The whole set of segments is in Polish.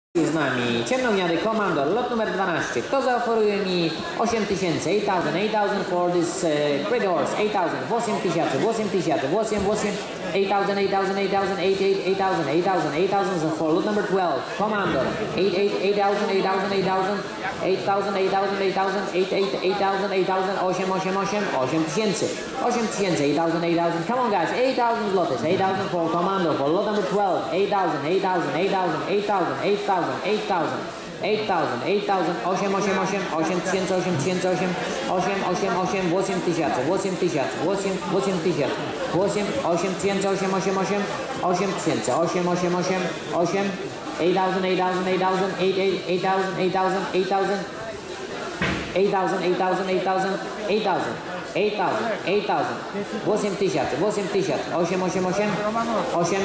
z nami ciemnogniady Komandor, lot numer 12. Kto zaoferuje mi 8000, 8000 for this Great Horse, 8000, 8000, 8000, 8000, 8000, 8000, 8000, 8000, 8000, 8000 for lot number 12. Komandor, 8000, 8000, 8000, 8000, 8000, 8000, 8000, 8000, 888, 8000, 8000, 8000, 8000. Come on guys, 8000 zlotys, 8000 for Komandor, for lot number 12. 8000, 8000, 8000, 8000, 8000. 8000, 8000, 8000, 888, 8000, 8000, 888, 8000, 8000, 8000, 8000, 888, 8000, 888, 8, 8000, 8000, 8000, 8000, 8000, 8000, 8000, 8000, 8000, 8000, 8000, 8000, 8000, 8000, 888, 8,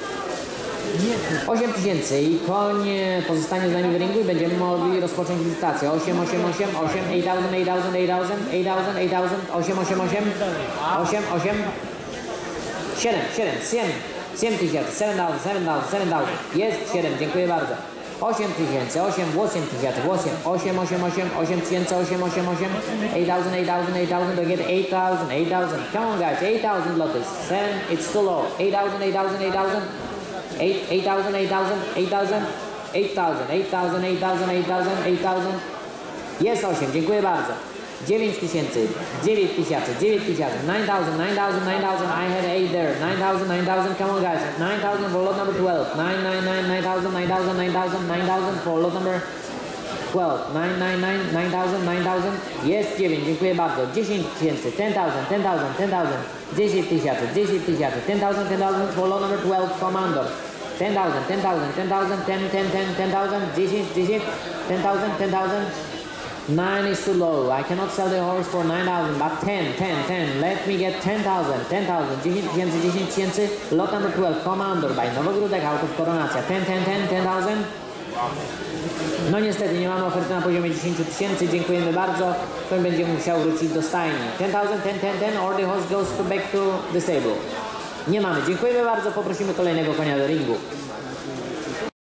8000 i koń pozostanie z nami w ringu i będziemy mogli rozpocząć licytację. 888, 8, 8000, 8000, 8000, 8000, 888, 8, 8, 7, 7, 7, 7000, 7000, 7000, 7000, jest 7, dziękuję bardzo. 8000, 8, 8000, 8, 8, 8, 8, 8000, 8, 8, 8, 8000, 8000, 8000, to get 8000, 8000, come on guys, 8000 lotus, 7, it's too low, 8000, 8000, 8000, 8000, 8000, 8000, 8000, 8000, 8000, 8000, 8000, jest 8, dziękuję bardzo. 9000, 9000, 9000, 9000, 9000, 9000, I had 8 there, 9000, 9000, come on guys, 9000 for lot number 12, 999, 9000, 9000, 9000, 9000 for lot number 12, 999, 9000, 9000, jest 9, dziękuję bardzo. 10,000, 10,000, 10,000, 10,000, 10,000, 10,000, 10,000, 10,000 for lot number 12, Komandor. 10,000, 10,000, 10,000, 10, 10, 10, 10,000, 10, 10, 10,000, 10,000. 9 is too low. I cannot sell the horse for 9,000, but 10, 10, 10. Let me get 10,000, 10,000, 10,000, 10,000. Lot number 12, Komandor by Nowogródek, Autoów Koronacja. 10, 10, 10, 10,000. No niestety nie mamy oferty na poziomie 10 000, dziękujemy bardzo. Ktoś będzie musiał wrócić do stajni. 10,000, 10, 10, 10, or the horse goes back to the stable. Nie mamy, dziękujemy bardzo, poprosimy kolejnego konia do ringu.